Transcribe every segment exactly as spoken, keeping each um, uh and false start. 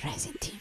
Racing Team.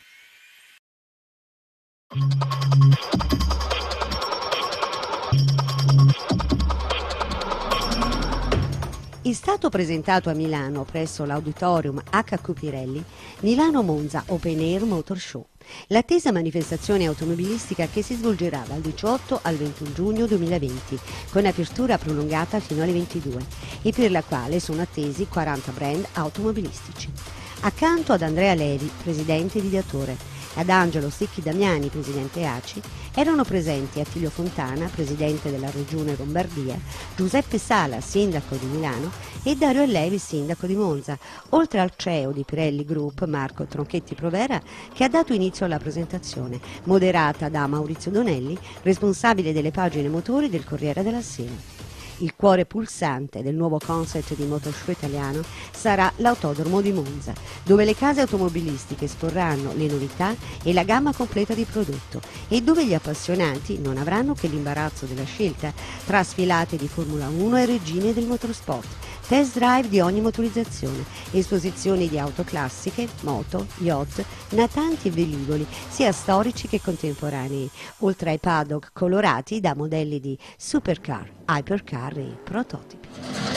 È stato presentato a Milano presso l'Auditorium H Q Pirelli Milano Monza Open Air Motor Show, l'attesa manifestazione automobilistica che si svolgerà dal diciotto al ventuno giugno duemilaventi con apertura prolungata fino alle ventidue e per la quale sono attesi quaranta brand automobilistici. Accanto ad Andrea Levi, presidente di Diatore, ad Angelo Secchi Damiani, presidente A C I, erano presenti Attilio Fontana, presidente della Regione Lombardia, Giuseppe Sala, sindaco di Milano, e Dario Allevi, sindaco di Monza, oltre al C E O di Pirelli Group, Marco Tronchetti Provera, che ha dato inizio alla presentazione, moderata da Maurizio Donelli, responsabile delle pagine motori del Corriere della Sera. Il cuore pulsante del nuovo concept di Motor Show italiano sarà l'Autodromo di Monza, dove le case automobilistiche esporranno le novità e la gamma completa di prodotto e dove gli appassionati non avranno che l'imbarazzo della scelta tra sfilate di Formula uno e regine del motorsport, test drive di ogni motorizzazione, esposizioni di auto classiche, moto, yacht, natanti e velivoli, sia storici che contemporanei, oltre ai paddock colorati da modelli di supercar, hypercar e prototipi.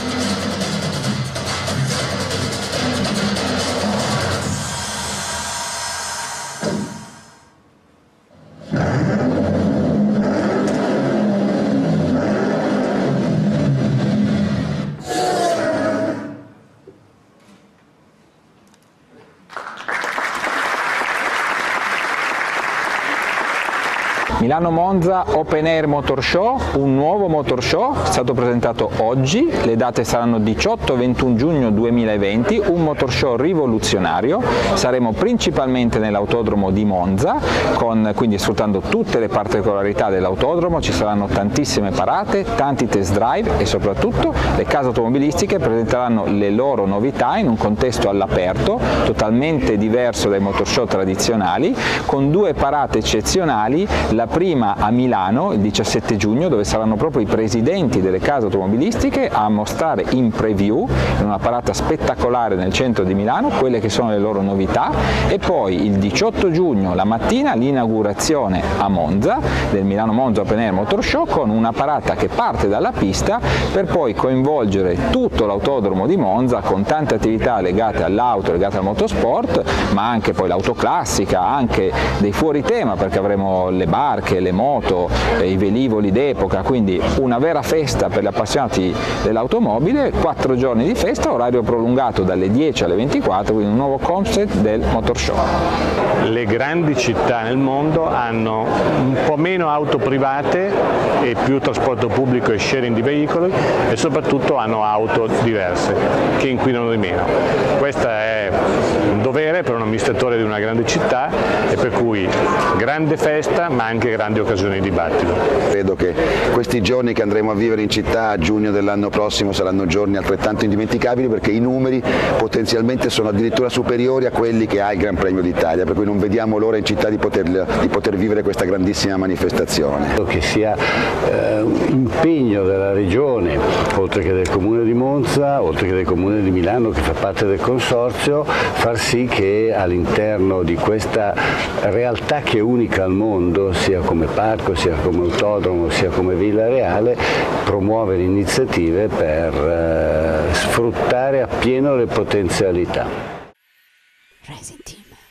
Milano Monza Open Air Motor Show, un nuovo motor show, è stato presentato oggi, le date saranno diciotto e ventuno giugno duemilaventi, un motor show rivoluzionario, saremo principalmente nell'autodromo di Monza, con, quindi sfruttando tutte le particolarità dell'autodromo, ci saranno tantissime parate, tanti test drive e soprattutto le case automobilistiche presenteranno le loro novità in un contesto all'aperto, totalmente diverso dai motor show tradizionali, con due parate eccezionali, la prima a Milano il diciassette giugno, dove saranno proprio i presidenti delle case automobilistiche a mostrare in preview, in una parata spettacolare nel centro di Milano, quelle che sono le loro novità, e poi il diciotto giugno la mattina l'inaugurazione a Monza del Milano Monza Open Air Motor Show, con una parata che parte dalla pista per poi coinvolgere tutto l'autodromo di Monza con tante attività legate all'auto, legate al motorsport, ma anche poi l'auto classica, anche dei fuori tema, perché avremo le barche, le moto, i velivoli d'epoca, quindi una vera festa per gli appassionati dell'automobile, quattro giorni di festa, orario prolungato dalle dieci alle ventiquattro, quindi un nuovo concept del motor show. Le grandi città nel mondo hanno un po' meno auto private e più trasporto pubblico e sharing di veicoli, e soprattutto hanno auto diverse che inquinano di meno. Questo è un dovere per un amministratore di una grande città, e per cui grande festa ma anche grandi occasioni di dibattito. Credo che questi giorni che andremo a vivere in città a giugno dell'anno prossimo saranno giorni altrettanto indimenticabili, perché i numeri potenzialmente sono addirittura superiori a quelli che ha il Gran Premio d'Italia, per cui non vediamo l'ora in città di poter, di poter vivere questa grandissima manifestazione. Che sia eh, un impegno della Regione, oltre che del Comune di Monza, oltre che del Comune di Milano che fa parte del consorzio, far sì che all'interno di questa realtà che è unica al mondo, sia come parco, sia come autodromo, sia come Villa Reale, promuovere iniziative per eh, sfruttare appieno le potenzialità. Racing Team.